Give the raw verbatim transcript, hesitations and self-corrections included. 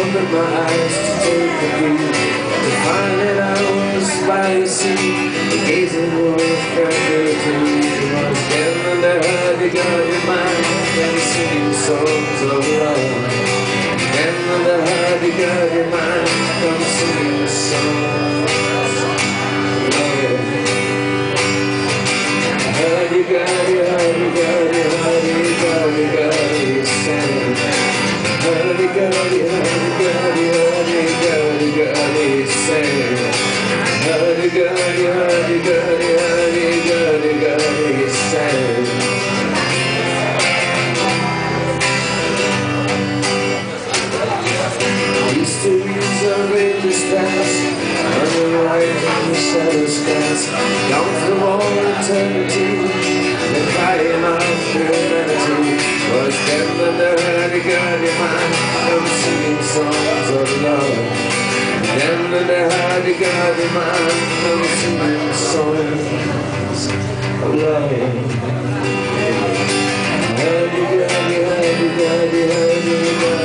opened my eyes to take the view, to find that I was by the sea, gazing over the fragile was then and there they got your mind, and singing songs of love. Then and there they got your mind, and singing songs of love. Huddy guddy, huddy guddy, huddy guddy, guddy, sing. Huddy guddy, huddy guddy, huddy guddy, guddy, sing. Huddy guddy, huddy guddy, huddy guddy, guddy, sing. Mysteries of ages past, under the light and the shadow skies, down through all eternity, and crying out for humanity. Was them and their hurdy-gurdy mind, and singing songs of love. Them and their hurdy-gurdy mind, and singing songs of love. Hurdy-gurdy, hurdy-gurdy, hurdy-gurdy.